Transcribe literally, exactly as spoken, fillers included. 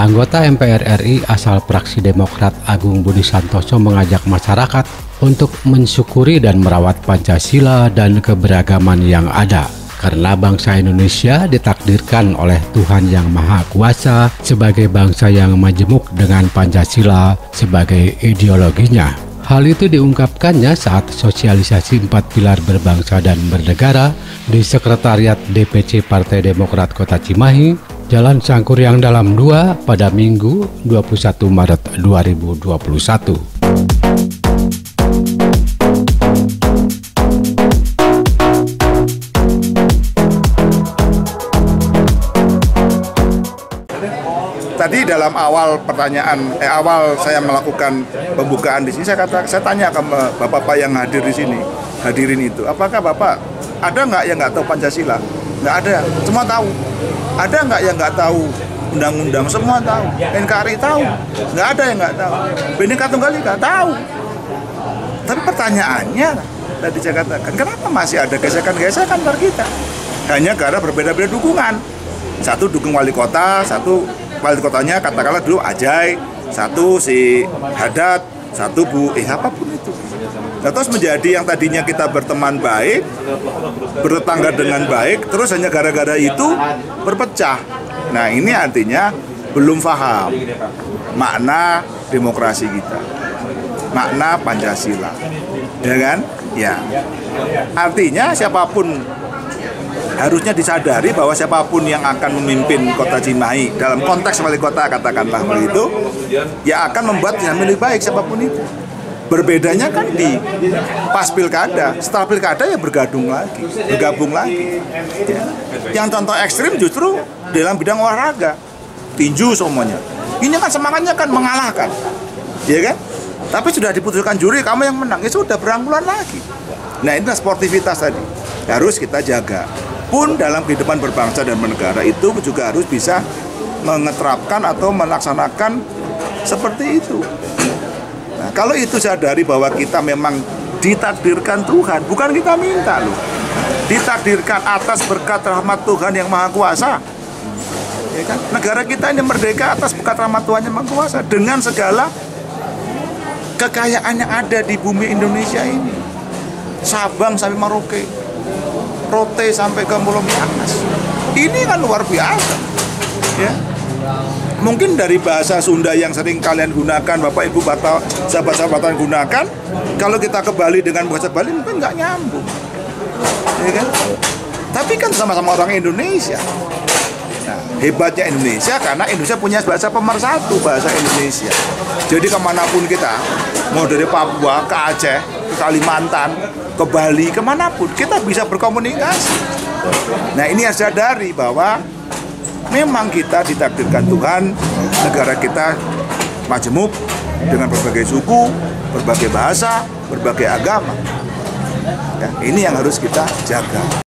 Anggota M P R R I asal fraksi Demokrat Agung Budi Santoso mengajak masyarakat untuk mensyukuri dan merawat Pancasila dan keberagaman yang ada. Karena bangsa Indonesia ditakdirkan oleh Tuhan Yang Maha Kuasa sebagai bangsa yang majemuk dengan Pancasila sebagai ideologinya. Hal itu diungkapkannya saat sosialisasi empat pilar berbangsa dan bernegara di Sekretariat D P C Partai Demokrat Kota Cimahi, Jalan Sangkuriang Dalam dua pada Minggu dua puluh satu Maret dua ribu dua puluh satu. Tadi dalam awal pertanyaan, eh, awal saya melakukan pembukaan di sini, saya kata, saya tanya ke bapak-bapak yang hadir di sini, hadirin itu, apakah bapak ada nggak yang nggak tahu Pancasila? Nggak ada, semua tahu. Ada nggak yang nggak tahu undang-undang? Semua tahu. N K R I tahu, nggak ada yang nggak tahu. Bhinneka Tunggal Ika tahu. Tapi pertanyaannya, tadi saya katakan, kenapa masih ada gesekan-gesekan antar kita? Hanya karena berbeda-beda dukungan. Satu dukung wali kota, satu wali kotanya katakanlah dulu Ajai, satu si Haddad, satu Bu, eh apapun itu. Nah, terus menjadi yang tadinya kita berteman baik, bertetangga dengan baik, terus hanya gara-gara itu berpecah. Nah, ini artinya belum paham makna demokrasi kita, makna Pancasila, ya kan? Ya, artinya siapapun harusnya disadari bahwa siapapun yang akan memimpin kota Cimahi dalam konteks wali kota katakanlah begitu, ya akan membuat yang lebih baik siapapun itu. Berbedanya kan di pas pilkada, setelah pilkada ya bergabung lagi, bergabung lagi. Ya. Yang contoh ekstrim justru dalam bidang olahraga, tinju semuanya. Ini kan semangatnya kan mengalahkan, ya kan? Tapi sudah diputuskan juri, kamu yang menang, ya sudah berangkulan lagi. Nah inilah sportivitas tadi, harus kita jaga. Pun dalam kehidupan berbangsa dan bernegara itu juga harus bisa mengeterapkan atau melaksanakan seperti itu. Nah, kalau itu sadari bahwa kita memang ditakdirkan Tuhan, bukan kita minta loh. Ditakdirkan atas berkat rahmat Tuhan Yang Maha Kuasa. Ya kan? Negara kita ini merdeka atas berkat rahmat Tuhan Yang Maha Kuasa dengan segala kekayaan yang ada di bumi Indonesia ini. Sabang sampai Merauke, Rote sampai ke Pulau Miangas. Ini kan luar biasa. Ya. Mungkin dari bahasa Sunda yang sering kalian gunakan, Bapak Ibu batal, sahabat-sahabatan gunakan, kalau kita ke Bali dengan bahasa Bali mungkin nggak nyambung, ya kan? Tapi kan sama-sama orang Indonesia. Nah, hebatnya Indonesia karena Indonesia punya bahasa pemersatu, bahasa Indonesia. Jadi kemanapun kita, mau dari Papua ke Aceh, ke Kalimantan, ke Bali, kemanapun kita bisa berkomunikasi. Nah ini harus sadari bahwa memang kita ditakdirkan Tuhan, negara kita majemuk dengan berbagai suku, berbagai bahasa, berbagai agama. Ya, ini yang harus kita jaga.